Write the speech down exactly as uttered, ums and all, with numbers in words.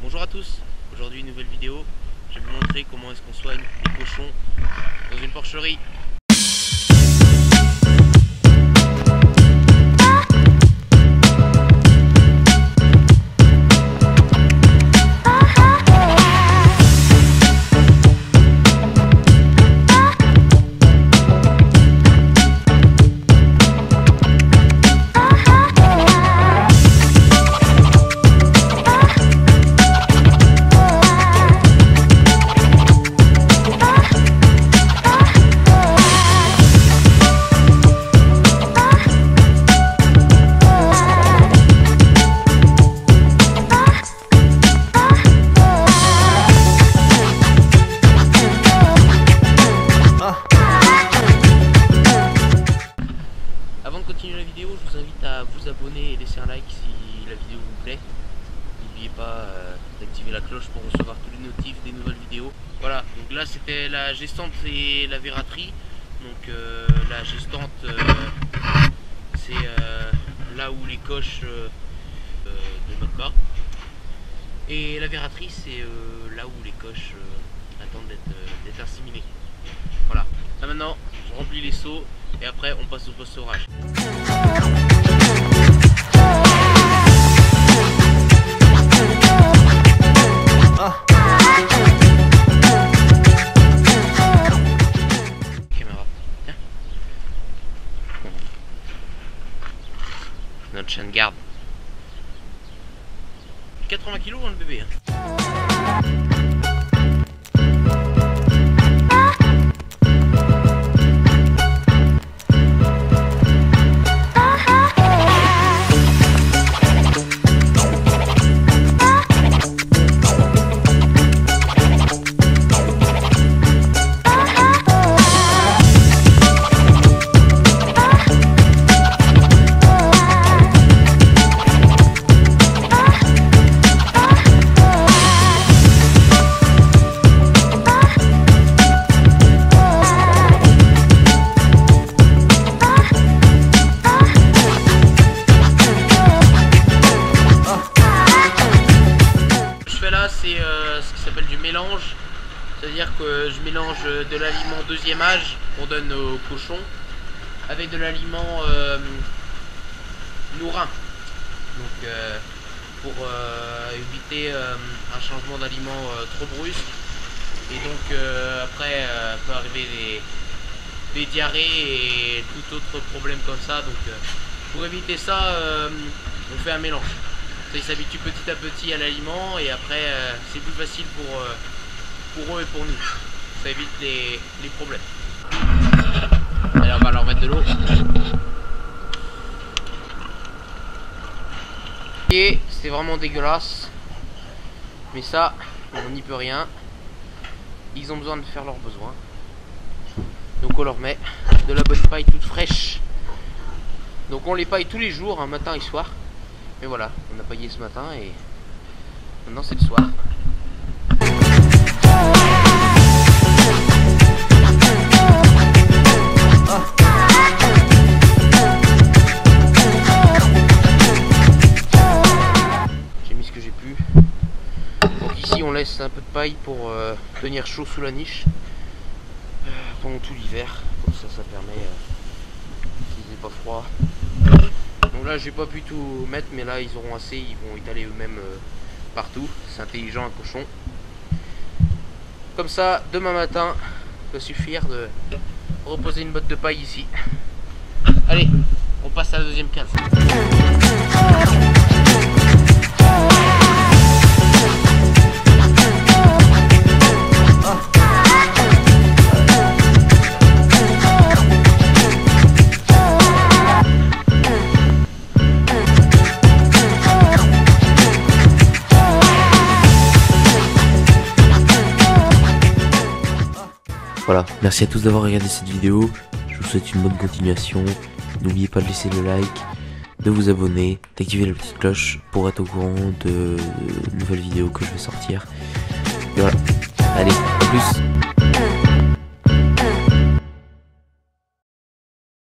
Bonjour à tous, aujourd'hui une nouvelle vidéo. Je vais vous montrer comment est-ce qu'on soigne les cochons dans une porcherie. Avant de continuer la vidéo, je vous invite à vous abonner et laisser un like si la vidéo vous plaît. N'oubliez pas euh, d'activer la cloche pour recevoir tous les notifs des nouvelles vidéos. Voilà, donc là c'était la gestante et la verraterie. Donc euh, la gestante, euh, c'est euh, là où les coches euh, euh, de notre bas. Et la verraterie, c'est euh, là où les coches euh, attendent d'être euh, d'être inséminées. Voilà, là maintenant je remplis les seaux. Et après on passe au post-orage. Ah. Caméra. Tiens. Notre chien de garde. quatre-vingts kilos hein, le bébé. Hein. C'est euh, ce qui s'appelle du mélange, c'est-à-dire que je mélange de l'aliment deuxième âge qu'on donne aux cochons avec de l'aliment euh, nourrin, donc euh, pour euh, éviter euh, un changement d'aliment euh, trop brusque. Et donc euh, après euh, peut arriver des, des diarrhées et tout autre problème comme ça. Donc euh, pour éviter ça, euh, on fait un mélange. Ils s'habituent petit à petit à l'aliment et après euh, c'est plus facile pour, euh, pour eux et pour nous. Ça évite les, les problèmes. Allez, on va leur mettre de l'eau. Et c'est vraiment dégueulasse. Mais ça, on n'y peut rien. Ils ont besoin de faire leurs besoins. Donc on leur met de la bonne paille toute fraîche. Donc on les paille tous les jours, hein, matin et soir. Mais voilà, on a paillé ce matin et maintenant c'est le soir. Ah. J'ai mis ce que j'ai pu. Donc ici on laisse un peu de paille pour euh, tenir chaud sous la niche euh, pendant tout l'hiver. Comme ça, ça permet euh, qu'ils n'aient pas froid. Donc là j'ai pas pu tout mettre, mais là ils auront assez, ils vont étaler eux-mêmes euh, partout. C'est intelligent un cochon. Comme ça, demain matin, ça va suffire de reposer une botte de paille ici. Allez, on passe à la deuxième case. Voilà, merci à tous d'avoir regardé cette vidéo, je vous souhaite une bonne continuation, n'oubliez pas de laisser le like, de vous abonner, d'activer la petite cloche pour être au courant de nouvelles vidéos que je vais sortir. Et voilà, allez, à plus.